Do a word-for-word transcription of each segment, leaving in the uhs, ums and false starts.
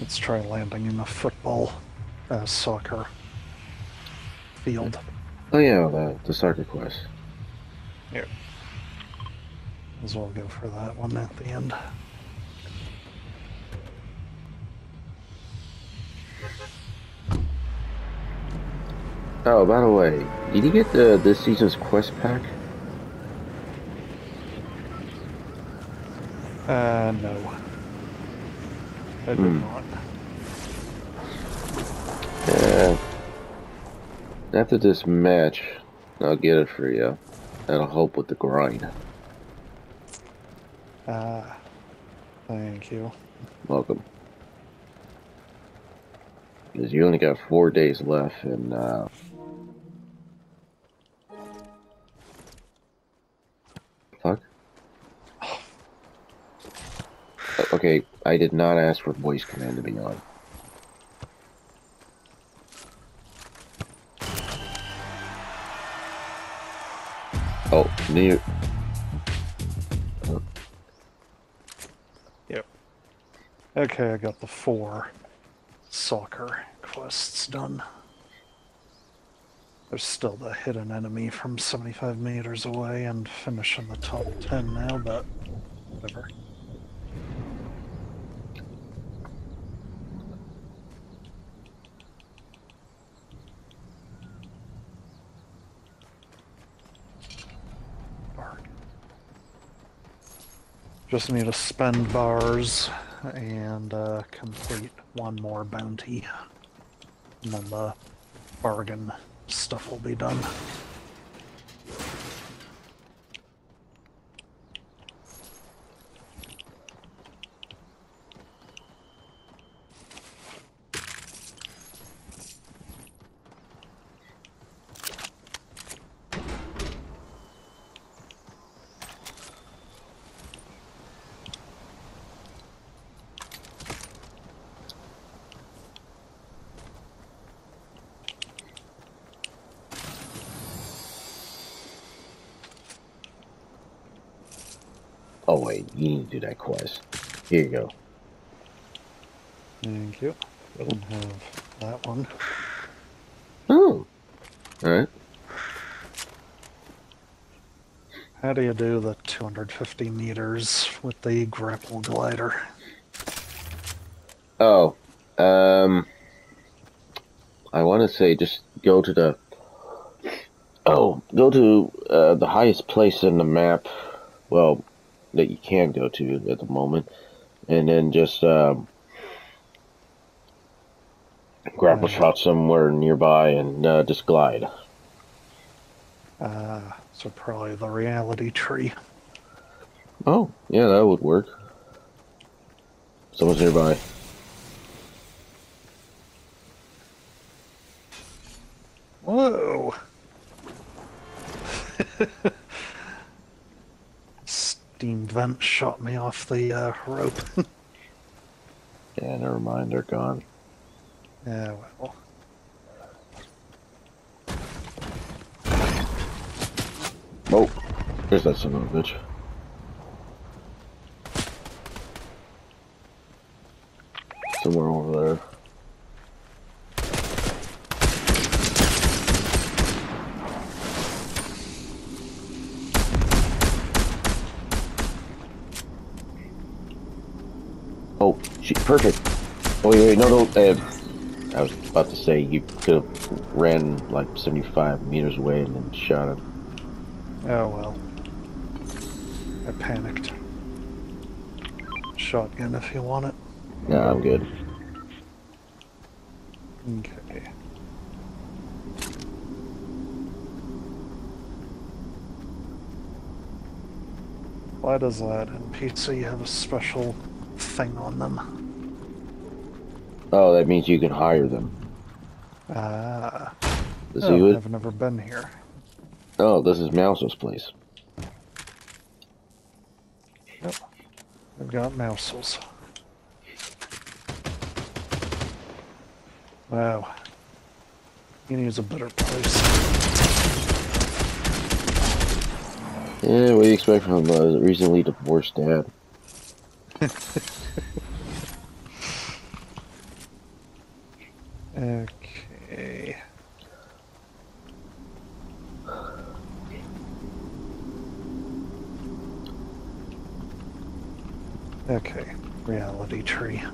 Let's try landing in a football, uh, soccer field. Oh yeah, the the soccer quest. Yeah. As well go for that one at the end. Oh, by the way, did you get the this season's quest pack? Uh, no, I did Hmm. not. Yeah. After this match, I'll get it for you. That'll help with the grind. Uh, thank you. Welcome. Because you only got four days left, and uh, fuck. Uh, Okay, I did not ask for voice command to be on. Oh, near. Uh, Yep. Okay, I got the four soccer quests done. There's still the hidden enemy from seventy-five meters away and finish in the top ten now, but whatever. Just need to spend bars and uh, complete one more bounty. And then the bargain stuff will be done. oh wait, you need to do that quest. Here you go. Thank you. And have that one. Oh, all right. How do you do the two hundred fifty meters with the grapple glider? Oh, um, I want to say just go to the. Oh, go to uh, the highest place in the map. Well, that you can go to at the moment, and then just um, grapple Uh, shot somewhere nearby and uh, just glide. uh, so probably the reality tree. Oh, yeah, that would work. Someone's nearby. Whoa! Steam vent shot me off the uh, rope. Yeah, never mind, they're gone. Yeah, well. Oh, there's that son of a bitch. Somewhere over there. Oh, she, perfect. Oh, wait, wait, no, no. Uh, I was about to say you could have ran like seventy-five meters away and then shot it. Oh well. I panicked. Shotgun if you want it. Nah, I'm good. Okay. Why does that N P C have a special thing on them? Oh, that means you can hire them. Ah. Let's see Oh, what. I've never been here. Oh, this is Mouse's place. Yep. I've got mousels. Wow. You need a better place. Yeah, what do you expect from a recently divorced dad? Okay. Okay, reality tree.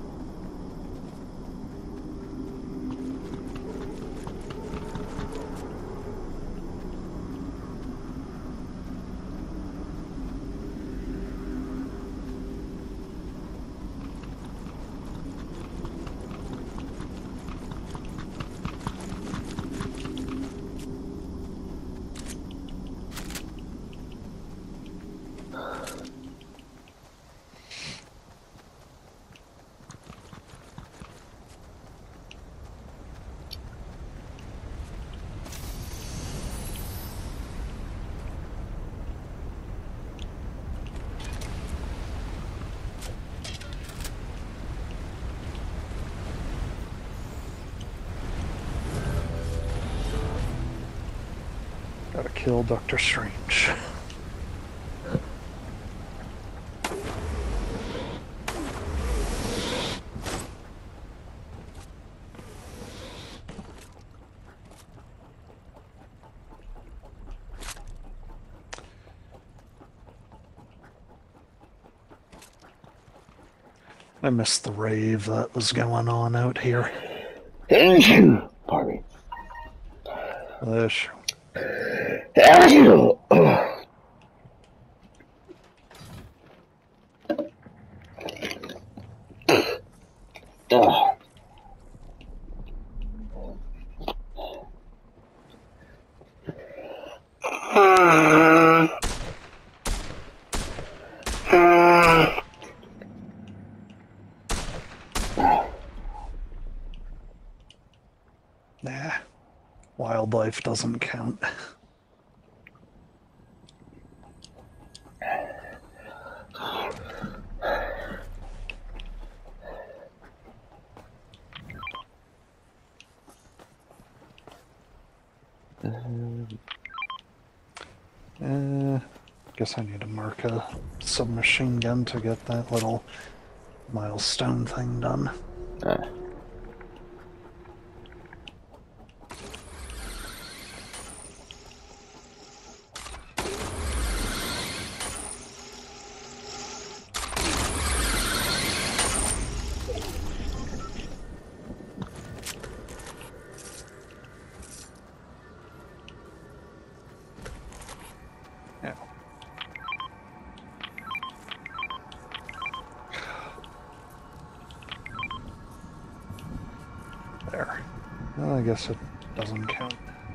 Gotta kill Doctor Strange. I missed the rave that was going on out here. Pardon me. This. Ah. Nah, wildlife doesn't count. Uh, guess I need to mark a submachine gun to get that little milestone thing done. Ah. Yeah. There. Well, I guess it doesn't count.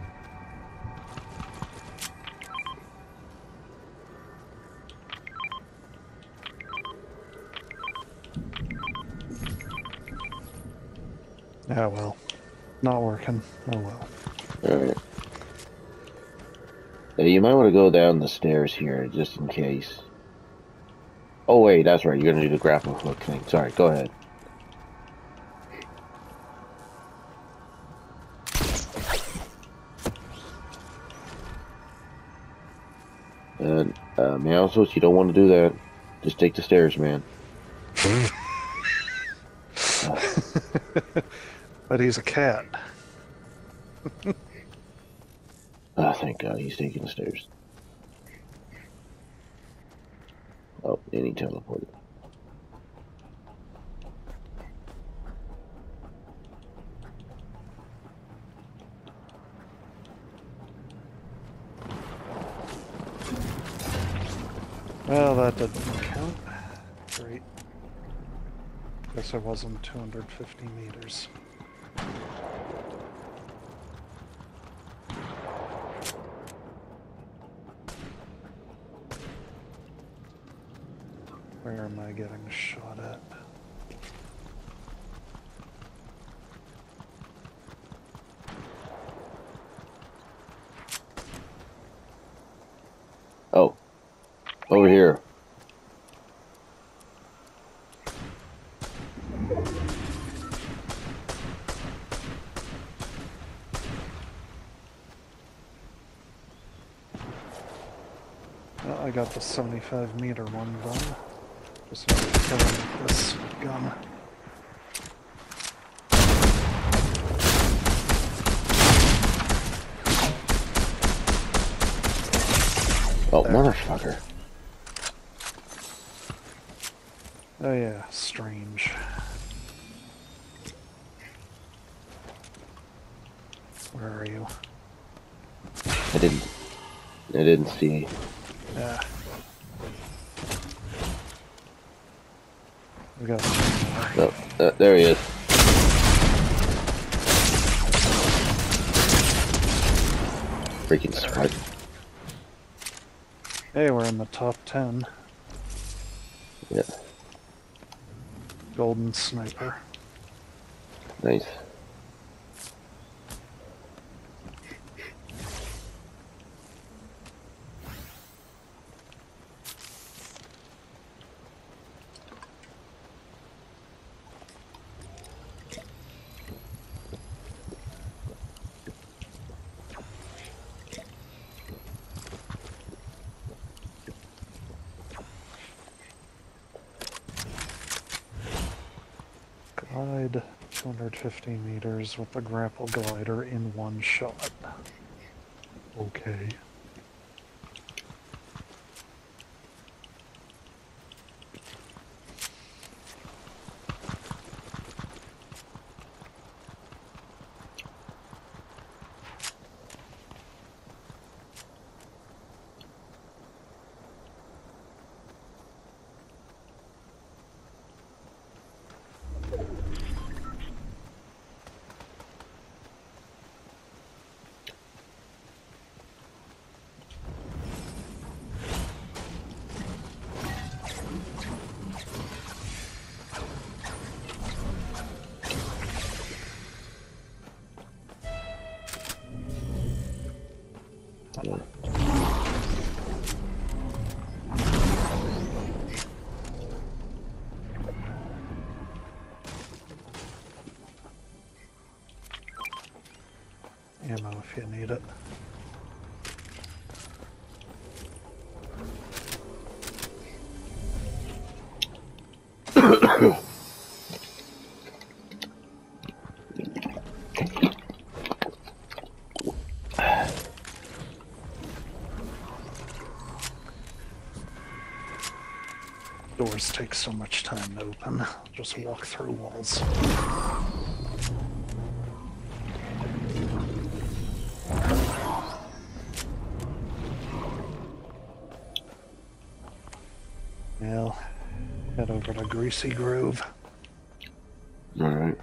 Yeah, well. Not working. Oh well. Alright. You might want to go down the stairs here, just in case. Oh wait, that's right, you're gonna do the grapple hook thing. Sorry, go ahead. And, uh, Meowscles, you don't want to do that. Just take the stairs, man. But he's a cat. Ah, thank God he's taking the stairs. Oh, and he teleported. Well, that didn't count. Great. Guess I wasn't two hundred fifty meters. Where am I getting shot at? Oh. Over here. Well, I got the seventy-five meter one done. Just need to kill him with this gun. Oh, There. motherfucker. Oh yeah, strange. Where are you? I didn't. I didn't see. Yeah. We got No, uh, there he is. Freaking spike. Hey, we're in the top ten. Yeah, Golden sniper. nice. Glide two hundred fifty meters with the grapple glider in one shot. Okay. Ammo if you need it. Doors take so much time to open. Just walk through walls. Well, head over to Greasy Grove. Alright.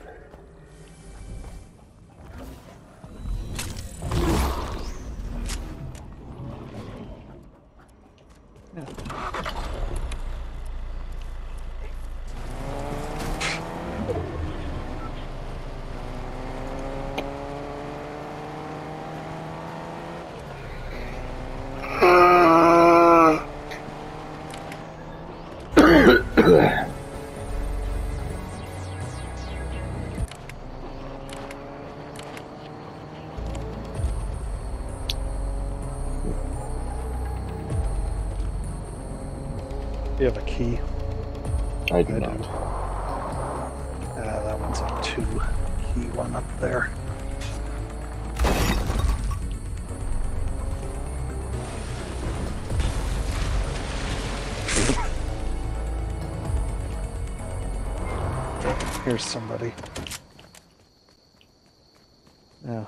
You have a key? I do I not. do. Uh, that one's a two key one up there. Here's somebody. Yeah.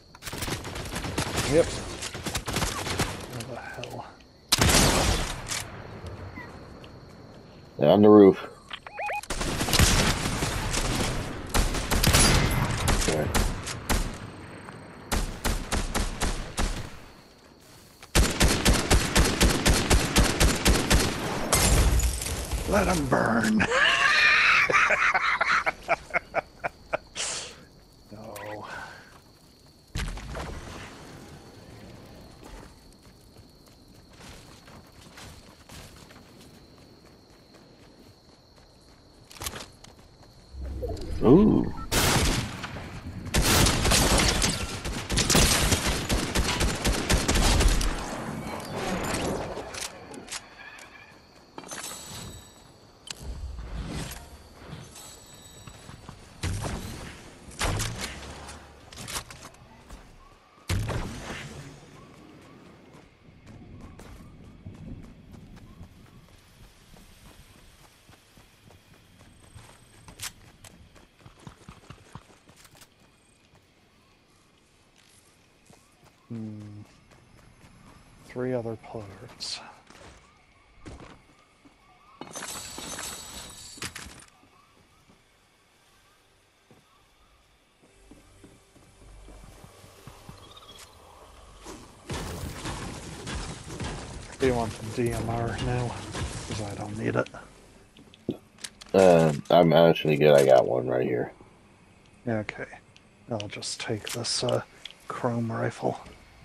Yep. Where the hell? They're on the roof. Okay. Let them burn. No. Ooh. Hmm. Three other players. Do you want the D M R now? Because I don't need it. Uh, I'm actually good. I got one right here. Okay. I'll just take this uh, chrome rifle.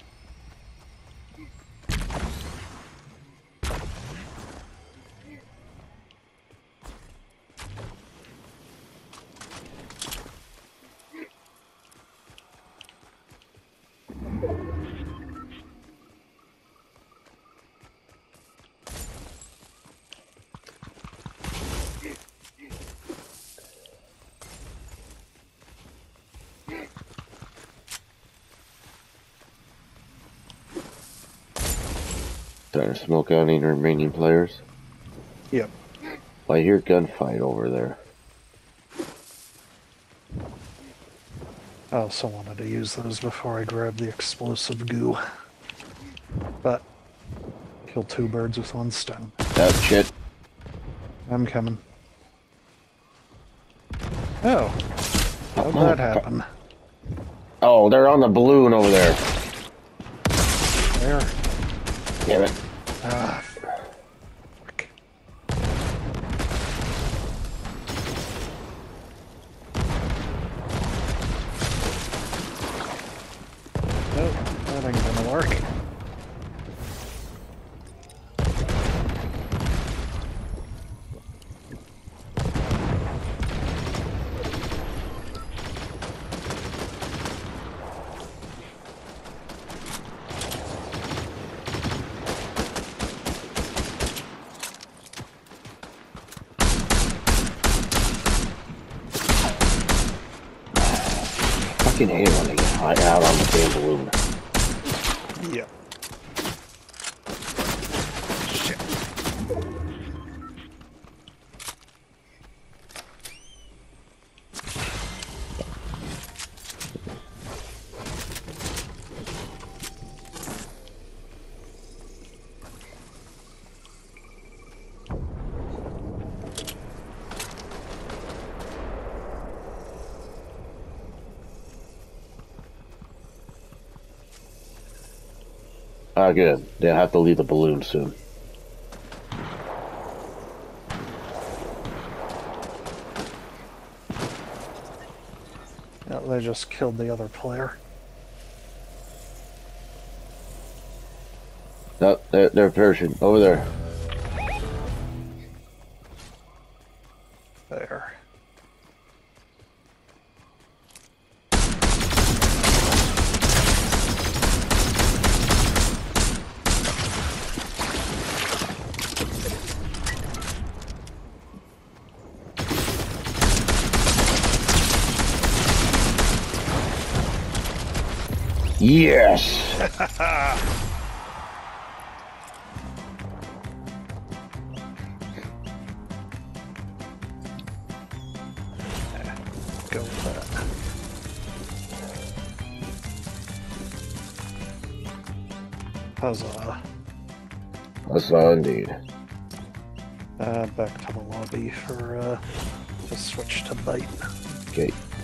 Trying to smoke out any remaining players. Yep. I hear gunfight over there. I also wanted to use those before I grab the explosive goo. But, kill two birds with one stone. That shit. I'm coming. Oh. How'd Oh, that happen? Oh, they're on the balloon over there. There. Damn it. Ah. Frick. Nope, that ain't gonna work. I fucking hate it when they get high out on the damn balloon. Yep. Shit. Ah, good. They'll have to leave the balloon soon. Yeah, they just killed the other player. No, they're, they're perishing. Over there. There. Yes! Go with that. Huzzah. Huzzah indeed. Uh, back to the lobby for, uh, to switch to bite. Okay.